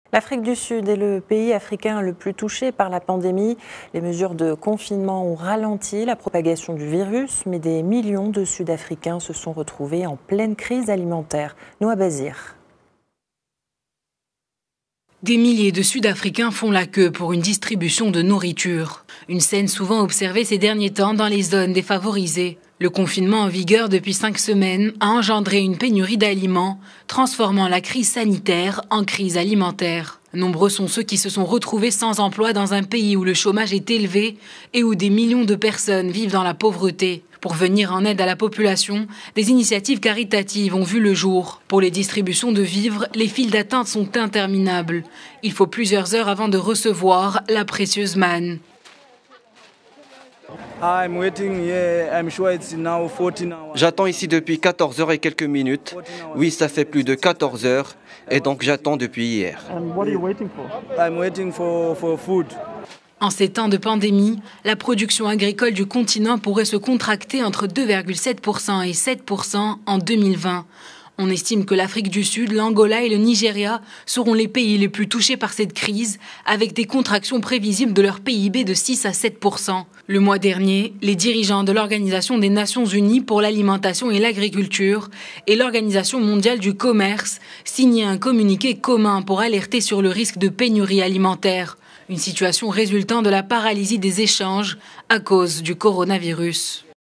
L'Afrique du Sud est le pays africain le plus touché par la pandémie. Les mesures de confinement ont ralenti la propagation du virus, mais des millions de Sud-Africains se sont retrouvés en pleine crise alimentaire. Noa Bazir. Des milliers de Sud-Africains font la queue pour une distribution de nourriture. Une scène souvent observée ces derniers temps dans les zones défavorisées. Le confinement en vigueur depuis 5 semaines a engendré une pénurie d'aliments, transformant la crise sanitaire en crise alimentaire. Nombreux sont ceux qui se sont retrouvés sans emploi dans un pays où le chômage est élevé et où des millions de personnes vivent dans la pauvreté. Pour venir en aide à la population, des initiatives caritatives ont vu le jour. Pour les distributions de vivres, les files d'attente sont interminables. Il faut plusieurs heures avant de recevoir la précieuse manne. J'attends ici depuis 14 heures et quelques minutes. Oui, ça fait plus de 14 heures et donc j'attends depuis hier. En ces temps de pandémie, la production agricole du continent pourrait se contracter entre 2,7% et 7% en 2020. On estime que l'Afrique du Sud, l'Angola et le Nigeria seront les pays les plus touchés par cette crise, avec des contractions prévisibles de leur PIB de 6 à 7%. Le mois dernier, les dirigeants de l'Organisation des Nations Unies pour l'alimentation et l'agriculture et l'Organisation mondiale du commerce signaient un communiqué commun pour alerter sur le risque de pénurie alimentaire, une situation résultant de la paralysie des échanges à cause du coronavirus.